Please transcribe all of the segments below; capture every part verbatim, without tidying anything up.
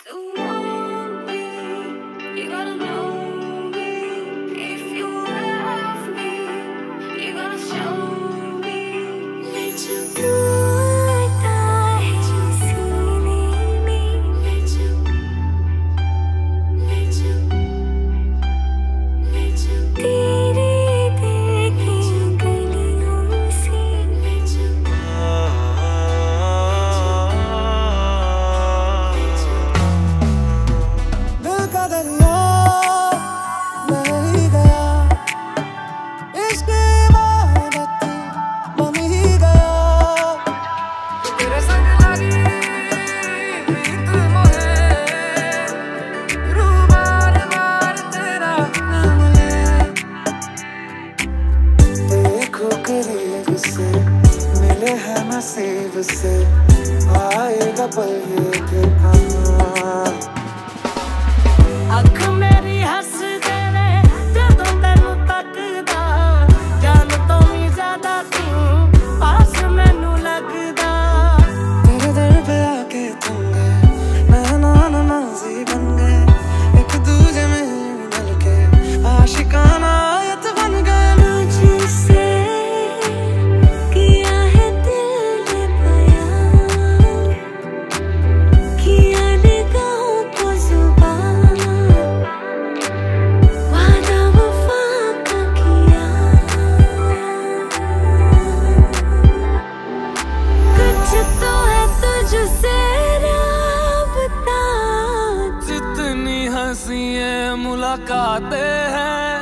मुलाकातें हैं,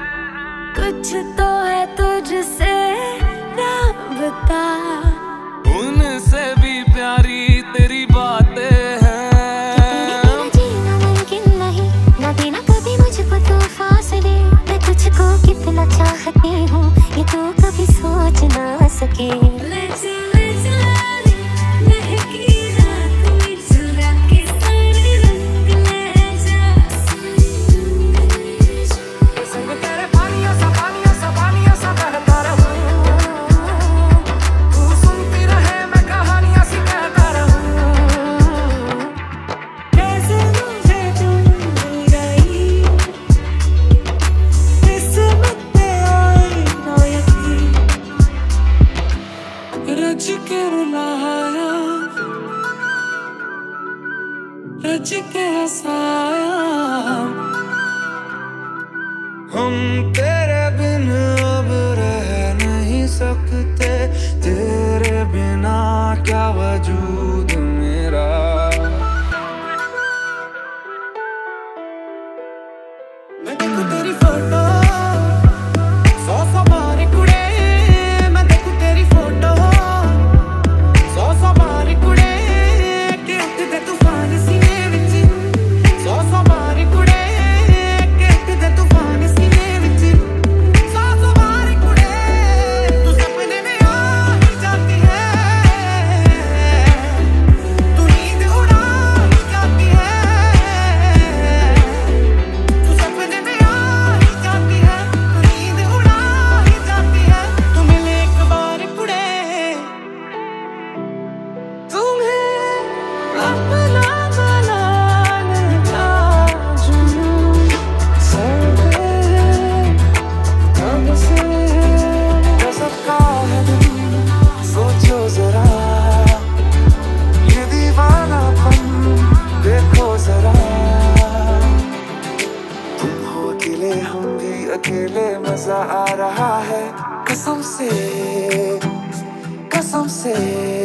कुछ तो है तुझसे राबता, उनसे भी प्यारी तेरी बातें हैं। तेरे बिना जीना मुमकिन नहीं, ना देना कभी मुझको तो फासले। मैं तुझको कितना चाहती हूँ ये तो कभी सोच ना सके। रज के रुलाया, रज के हंसाया, हम तेरे बिन अब रह नहीं सकते, तेरे बिना क्या वजूद मेरा। मैं देखूं तेरी फोटो सौ सौ बार कुड़े, मैं देखूं तेरी फोटो सौ सौ बार कुड़े, के उठदे तूफान सीने विच, सौ सौ बार कुड़े, के उठदे तूफान सीने विच, सौ सौ बार कुड़े, तू सपने में आ ही जाती है, तू नींद उड़ा ही जाती है, तू सपने में आ ही जाती है, तू नींद उड़ा ही जाती है, तू मिले एक बार कुड़े, तुम्हें अपना बनाने का जुनून सर पे कब से गज़ब का है दिल, सोचो जरा ये दीवानापन देखो जरा। तुम हो अकेले हम भी अकेले, मजा आ रहा है कसम से कसम से।